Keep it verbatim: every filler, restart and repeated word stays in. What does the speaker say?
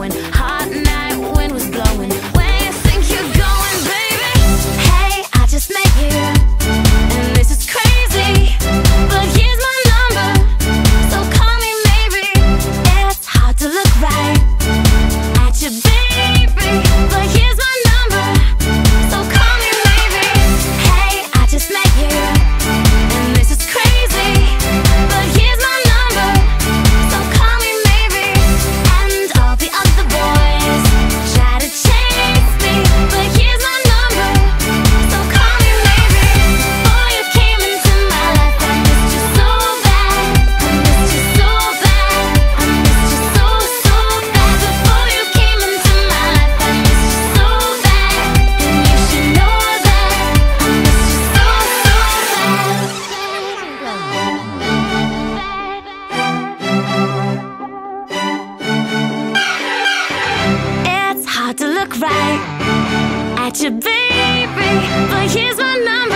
going. Hot night, wind was blowing. Where you think you're going, baby? Hey, I just met you, and this is crazy, but here's my number, so call me maybe. It's hard to look right at you, baby, but here's my number, so call me maybe. Hey, I just met you, and this is crazy, but here's my number, so call me maybe. And all the other boys try to chase me, but here's my number, so call me maybe. Before you came into my life, I missed you so bad, I missed you so bad, I missed you so, so bad. Before you came into my life, I missed you so bad, and you should know that I missed you so, so bad. It's hard to look right at you, baby, but here's my number.